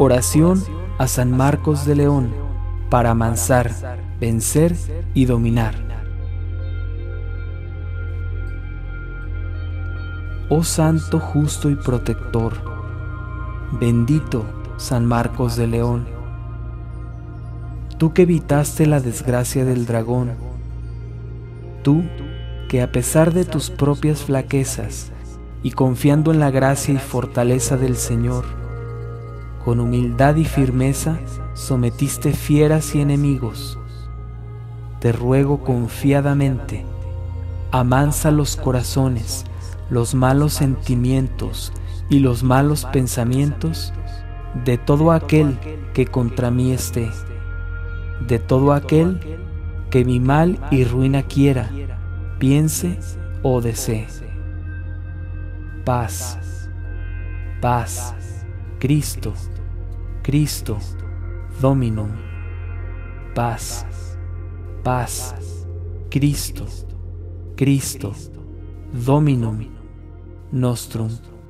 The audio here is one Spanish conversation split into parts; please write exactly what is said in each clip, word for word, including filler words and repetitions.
Oración a San Marcos de León para amansar, vencer y dominar. Oh Santo, justo y protector, bendito San Marcos de León, tú que evitaste la desgracia del dragón, tú que a pesar de tus propias flaquezas y confiando en la gracia y fortaleza del Señor, con humildad y firmeza sometiste fieras y enemigos. Te ruego confiadamente, amansa los corazones, los malos sentimientos y los malos pensamientos de todo aquel que contra mí esté, de todo aquel que mi mal y ruina quiera, piense o desee. Paz, paz, Cristo, Cristo, Dominum. Paz, paz, Cristo, Cristo, Dominum Nostrum.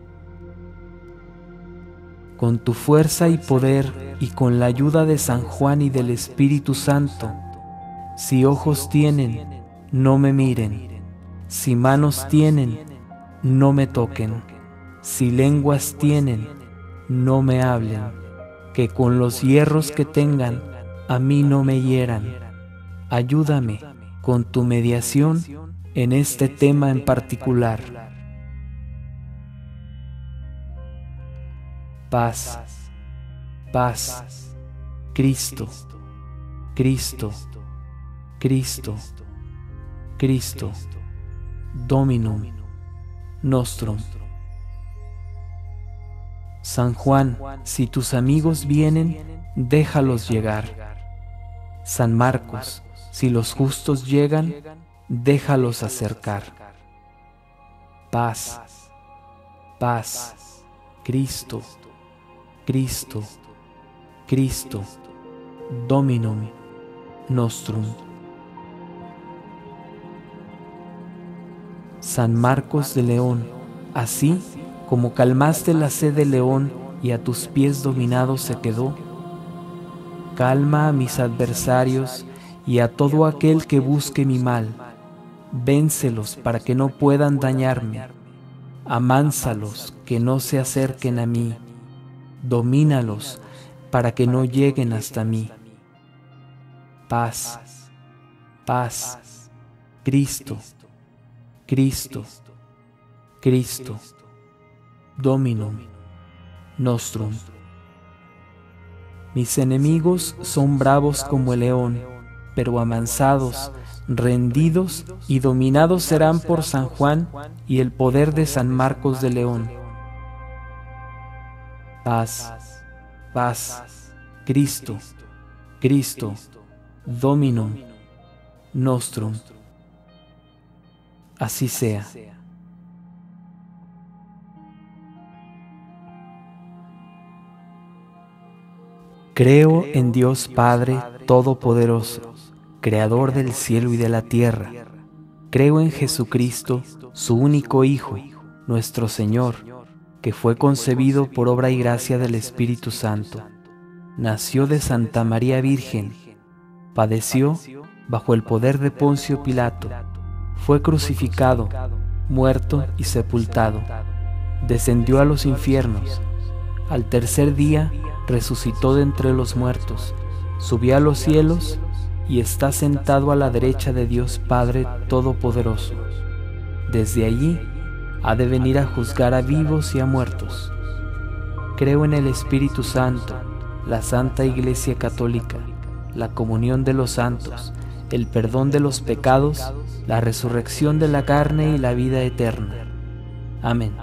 Con tu fuerza y poder y con la ayuda de San Juan y del Espíritu Santo, si ojos tienen, no me miren, si manos tienen, no me toquen, si lenguas tienen, no me hablen, que con los hierros que tengan, a mí no me hieran. Ayúdame con tu mediación en este tema en particular. Paz, paz, Cristo, Cristo, Cristo, Cristo, Dominum Nostrum. San Juan, si tus amigos vienen, déjalos llegar. San Marcos, si los justos llegan, déjalos acercar. Paz, paz, Cristo, Cristo, Cristo, Dominum Nostrum. San Marcos de León, así como calmaste la sed del león y a tus pies dominado se quedó, calma a mis adversarios y a todo aquel que busque mi mal, véncelos para que no puedan dañarme, amánsalos que no se acerquen a mí, domínalos para que no lleguen hasta mí. Paz, paz, Cristo, Cristo, Cristo, Dominum Nostrum. Mis enemigos son bravos como el león, pero amansados, rendidos y dominados serán por San Juan y el poder de San Marcos de León. Paz, paz, Cristo, Cristo, Dominum Nostrum. Así sea. Creo en Dios Padre Todopoderoso, Creador del cielo y de la tierra. Creo en Jesucristo, su único Hijo, nuestro Señor, que fue concebido por obra y gracia del Espíritu Santo. Nació de Santa María Virgen, padeció bajo el poder de Poncio Pilato, fue crucificado, muerto y sepultado, descendió a los infiernos, al tercer día resucitó de entre los muertos, subió a los cielos y está sentado a la derecha de Dios Padre Todopoderoso. Desde allí ha de venir a juzgar a vivos y a muertos. Creo en el Espíritu Santo, la Santa Iglesia Católica, la comunión de los santos, el perdón de los pecados, la resurrección de la carne y la vida eterna. Amén.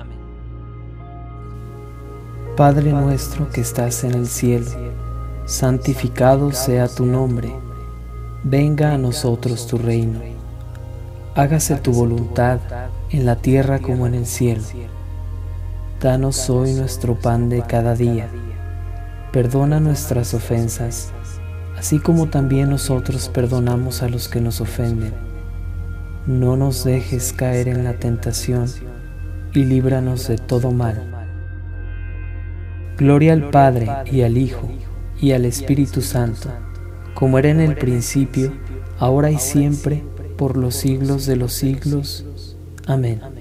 Padre nuestro que estás en el cielo, santificado sea tu nombre. Venga a nosotros tu reino. Hágase tu voluntad en la tierra como en el cielo. Danos hoy nuestro pan de cada día. Perdona nuestras ofensas, así como también nosotros perdonamos a los que nos ofenden. No nos dejes caer en la tentación y líbranos de todo mal. Gloria al Padre, y al Hijo, y al Espíritu Santo, como era en el principio, ahora y siempre, por los siglos de los siglos. Amén.